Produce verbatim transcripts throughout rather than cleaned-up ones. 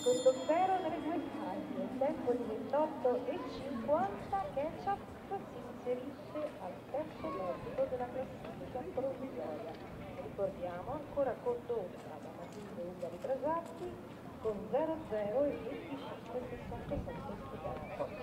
con lo zero nelle due fasi, nel tempo di ventotto e cinquanta, Ketchup si inserisce al terzo posto della classifica provvisoria. Ricordiamo ancora condotta da Matilde Ungari Brasatti con zero zero e venticinque sessantasette studenti.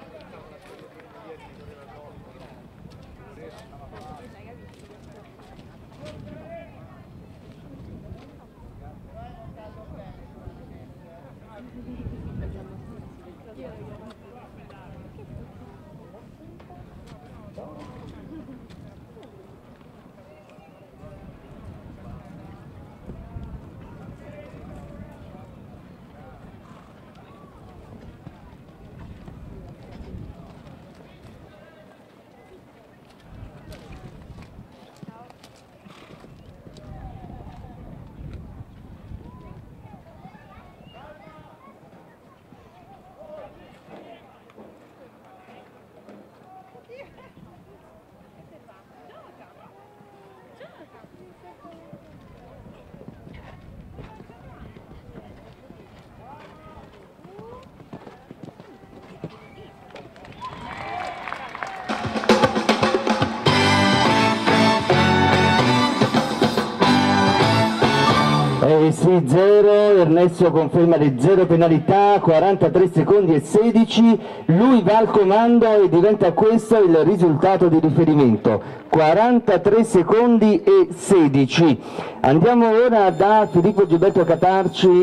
Eh sì, zero, Ernesto conferma le zero penalità, quarantatré secondi e sedici, lui va al comando e diventa questo il risultato di riferimento, quarantatré secondi e sedici. Andiamo ora da Filippo Gilberto Catarci.